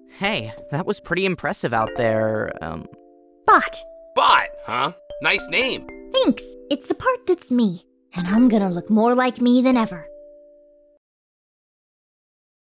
Hey, that was pretty impressive out there, Bot. Bot, huh? Nice name. Thanks. It's the part that's me. And I'm gonna look more like me than ever.